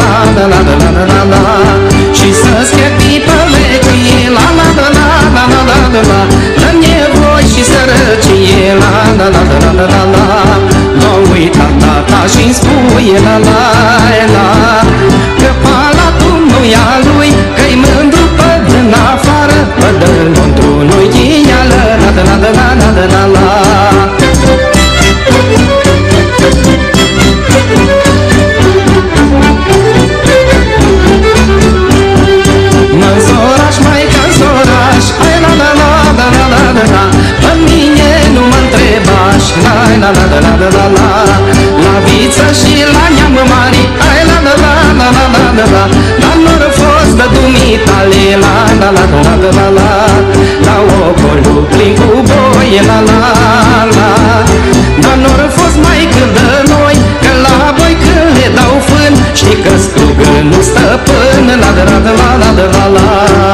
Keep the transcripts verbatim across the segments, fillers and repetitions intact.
la la la la la la la. Și să-ți chepi pălecie, la la la la la la la la la. La nevoi și sărăcie, la la la la la la la. Nu uita tata și-mi spune la la la. Că palatul nu-i a lui, că-i mândru pe din afară, pe dăuntru nu-i ghială, la la la la la la la la. Mă-nsoraș, maică-nsoraș, hai la la la la la la la la. Pe mine nu mă întrebaș, la la la la la la la la. La viță și la neamă mari, hai la la la la la la la la. Dar n-or fost de dumitale, la la la la la la la. La ocolul plin cu boie, la la la. Dar n-or fost mai când de noi, că la boi când le dau fân, știi că strugă nu stăpân, la la la la la la la la.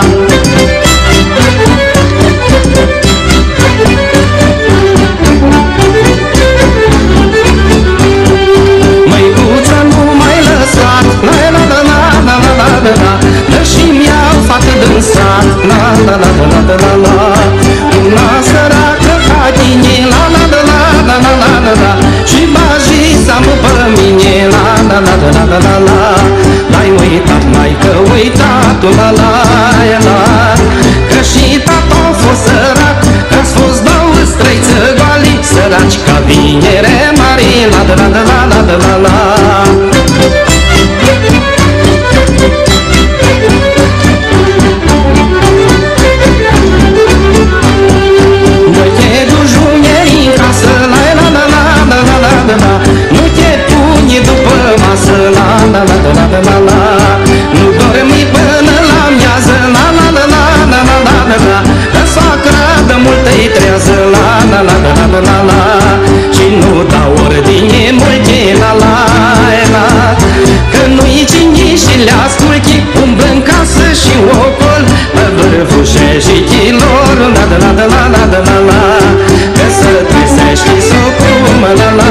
Măicuță nu mai lăsat, la la la la la la la la la. Dă și-mi iau fată din sat, la la la la la la la la. Una săracă ca tine, la la la la la la la la la. Și bagi să-mă pe mine, la la la la la la la la. L-ai uitat, maică, uitat-o, la la la. Că și tata a fost sărac, că-ți fost două străiță goali, săraci ca vinere mari, la la la la la la la la. Nu te duci junieri în casă, la la la la la la la la la. Nu te pune după masă, la la la la la la la. Nu dormi până la miază, la la la la la la la la la. Că soacra de multă-i trează, la la la la la la la. Și nu dau ordine multe, la la la. Că nu-i cine și le asculti, umblă în casă și ocol, pe vârful șeșichilor, la la la la la la la la. Că să trezești socumă, la la.